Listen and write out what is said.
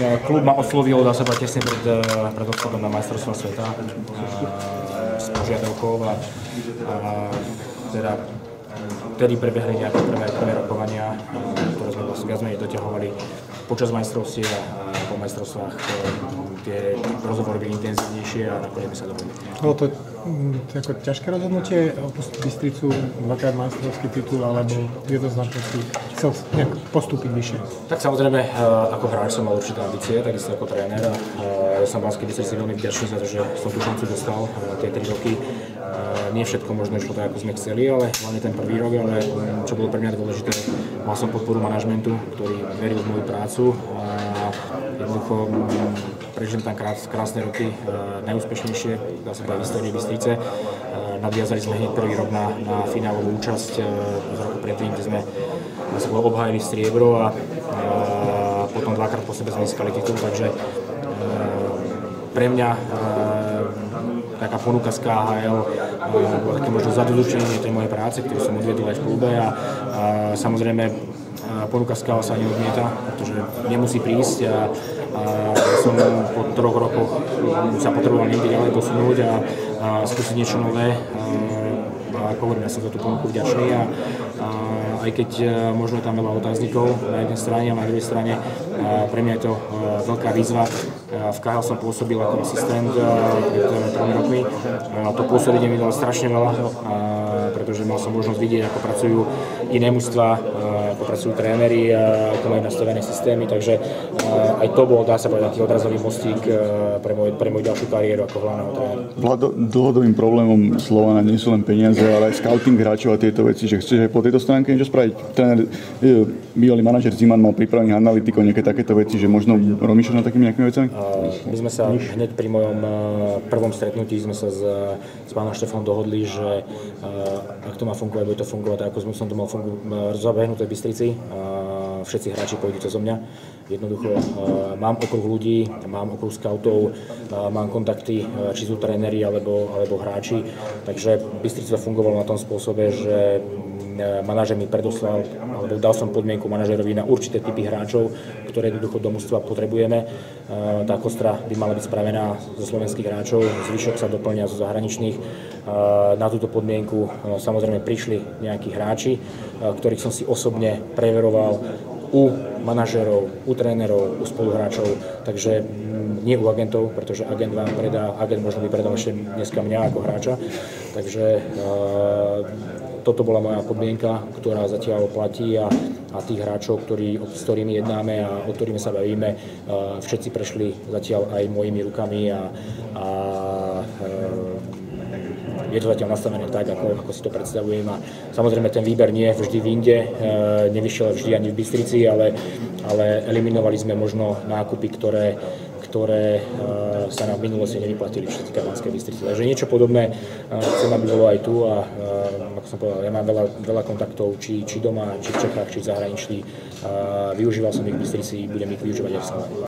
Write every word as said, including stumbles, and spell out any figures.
Klub ma oslovil, dá sa povedať, tesne pred, pred odchodom na majstrovstvá sveta s požiadavkou a, a teda vtedy prebehli nejaké prvé, prvé rokovania, ktoré sme vlastne viac menej doťahovali počas majstrovstiev a po majstrovstvách tie rozhovory byli intenzívnejšie a nakoniec sa dohodli. Bolo to ako ťažké rozhodnutie opustiť Bystricu, dvakrát majstrovský titul, alebo jednoznačne si chcel nejak postúpiť vyššie? Tak samozrejme, ako hráč som mal určité ambície, takisto ako tréner. Ja som Banskej Bystrici veľmi vďačný za to, že som tú šancu dostal tie tri roky. Nie všetko možno išlo tak, ako sme chceli, ale hlavne ten prvý rok, ale čo bolo pre mňa dôležité, mal som podporu manažmentu, ktorý veril v moju prácu a jednoducho prežili tam krás, krásne roky, najúspešnejšie, dá sa povedať, v histórii Bystrice. Nadviazali sme hneď prvý rok na, na finálovú účasť z roku predtým, kde sme obhájili striebro a, a potom dvakrát po sebe sme získali titul, takže pre mňa taká ponuka z ká há el bolo také možno zadozučenie tej mojej práce, ktorú som odviedol aj v klube a, a samozrejme ponuka z ká há el sa neodmieta, pretože nemusí prísť a, a som po troch rokoch sa potreboval niekde ďalej posunúť a, a skúsiť niečo nové. A ako hovorím, ja som za tú ponuku vďačný a, a aj keď možno je tam veľa otáznikov na jednej strane a na druhej strane, pre mňa je to veľká výzva. V ká há el som pôsobil ako asistent pred tromi rokmi. To pôsobenie mi dalo strašne veľa, pretože mal som možnosť vidieť, ako pracujú iné mužstvá, ako pracujú tréneri, ako majú nastavené systémy, takže aj to bol, dá sa povedať, taký odrazový mostík pre, môj, pre moju ďalšiu kariéru ako hlavného trénera. Vlado, dlhodobým problémom Slovana nie sú len peniaze, ale aj scouting hráčov a tieto veci, že chceš aj po tejto stránke niečo spraviť. Tréner, bývalý manažer Ziman mal pripravených analytikov, nejaké takéto veci, že možno rozmýšľať nad takými nejakými vecami? My sme sa hneď pri mojom prvom stretnutí sme sa s, s pánom Štefom dohodli, že ak to má fungovať, bude to fungovať tak, ako som to mal fungu- zabehnuté v Bystrici. Všetci hráči pôjdu cez mňa. Jednoducho mám okruh ľudí, mám okruh scoutov, mám kontakty, či sú tréneri alebo, alebo hráči. Takže Bystrica fungovala na tom spôsobe, že manažer mi predoslal, alebo dal som podmienku manažerovi na určité typy hráčov, ktoré jednoducho do mužstva potrebujeme. Tá kostra by mala byť spravená zo slovenských hráčov, zvyšok sa doplňa zo zahraničných. Na túto podmienku samozrejme prišli nejakí hráči, ktorých som si osobne preveroval u manažerov, u trénerov, u spoluhráčov, takže nie u agentov, pretože agent vám predá, agent možno by predal ešte dneska mňa ako hráča, takže toto bola moja podmienka, ktorá zatiaľ platí a, a tých hráčov, ktorí, s ktorými jednáme a o ktorými sa bavíme, všetci prešli zatiaľ aj mojimi rukami a, a je to zatiaľ nastavené tak, ako, ako si to predstavujem a samozrejme ten výber nie je vždy v inde, nevyšiel vždy ani v Bystrici, ale, ale eliminovali sme možno nákupy, ktoré ktoré uh, sa nám v minulosti nevyplatili v Banskej Bystrici. Takže niečo podobné uh, chcem, aby bolo aj tu a uh, ako som povedal, ja mám veľa, veľa kontaktov, či, či doma, či v Čechách, či v zahraničí. Uh, využíval som ich v Bystrici, budem ich využívať aj v Slovensku.